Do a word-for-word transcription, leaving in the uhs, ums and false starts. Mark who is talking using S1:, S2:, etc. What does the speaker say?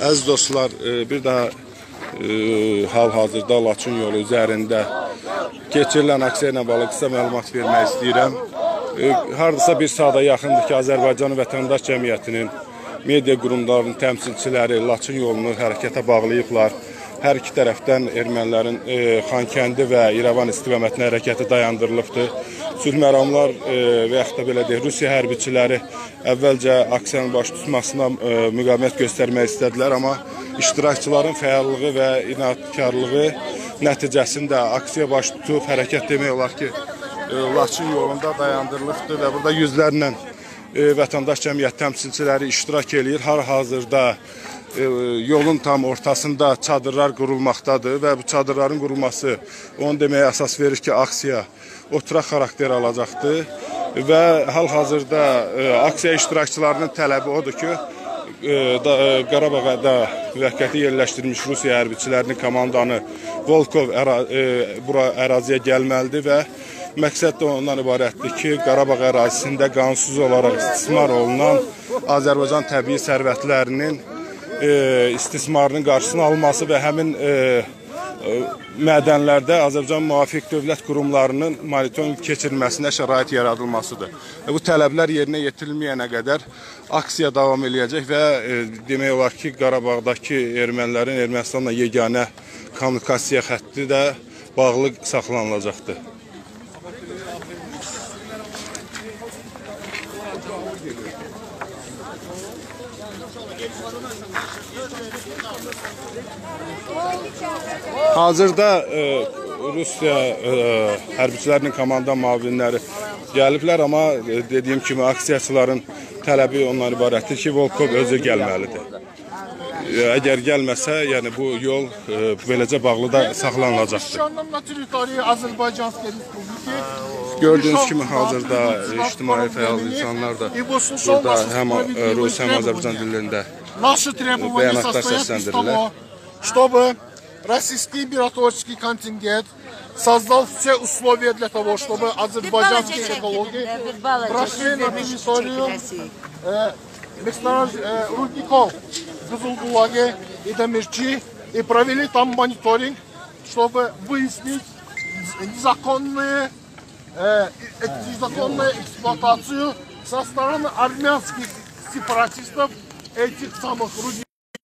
S1: Əziz dostlar, bir daha hal-hazırda Laçın yolu üzərində keçirilən aksiya ilə bağlı qısa məlumat vermək istəyirəm. Hardasa bir saata yaxındır ki, Azərbaycan Vətəndaş Cəmiyyətinin media qurumlarının təmsilçiləri Laçın yolunu hərəkətə bağlayıblar. Hər iki tərəfdən ermənilərin Xankəndi və İrəvan istiqamətinin hərəkəti dayandırılıbdır. Sülh məramlar və yaxud da belə deyək, Rusiya hərbiçiləri əvvəlcə aksiyanın baş tutmasına müqavimət göstərmək istədilər, amma iştirakçıların fəallığı və inadkarlığı nəticəsində aksiya baş tutub, hərəkət demək olar ki, Laçın yolunda dayandırılıbdır və burada yüzlərlə vətəndaş cəmiyyət təmsilçiləri iştirak edir. Hal-hazırda yolun tam ortasında çadırlar qurulmaqdadır və bu çadırların qurulması onu deməyə əsas verir ki, aksiya oturaq xarakter alacaqdır və hal-hazırda aksiya iştirakçılarının tələbi odur ki, Qarabağda müvəqqəti yerləşdirilmiş Rusiya hərbiçilərinin komandanı Volkov bura əraziyə gəlməlidir və məqsəd də ondan ibarətdir ki, Qarabağ ərazisində qanunsuz olaraq istismar olunan Azərbaycan təbii sərvətlərinin istismarının qarşısını alması və həmin mədənlərdə Azərbaycan müvafiq dövlət qurumlarının monitorinq keçirilməsinə şərait yaradılmasıdır. Bu tələblər yerinə yetirilməyənə qədər aksiya davam eləyəcək və demək olar ki, Qarabağdakı ermənilərin Ermənistanla yeganə kommunikasiya xətti də bağlı saxlanılacaqdır. Hazırda Rusiya hərbiçilərinin komandan müavinləri gəliblər, amma dediyim kimi aksiyaçıların tələbi ondan ibarətdir ki, Volkov özü gəlməlidir. Əgər gəlməsə, yəni bu yol beləcə bağlı da saxlanılacaqdır. Gördüyünüz kimi hazırda ictimai fəal insanlar da burada həm Rus, həm Azərbaycan dillərində bəyanatlar səsləndirirlər.
S2: Чтобы российский миротворческий контингент создал все условия для того, чтобы азербайджанские экологи прошли на территорию рудников в Кызылбулаге и Демирчи и провели там мониторинг, чтобы выяснить незаконные, незаконную эксплуатацию со стороны армянских сепаратистов этих самых рудников.